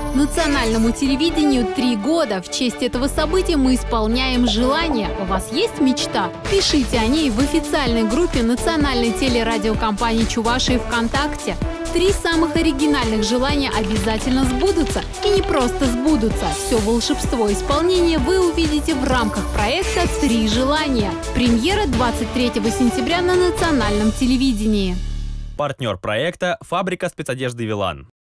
Национальному телевидению 3 года. В честь этого события мы исполняем желания. У вас есть мечта? Пишите о ней в официальной группе национальной телерадиокомпании Чувашии ВКонтакте. 3 самых оригинальных желания обязательно сбудутся. И не просто сбудутся. Все волшебство исполнения вы увидите в рамках проекта «3 желания». Премьера 23 сентября на национальном телевидении. Партнер проекта – фабрика спецодежды «Вилан».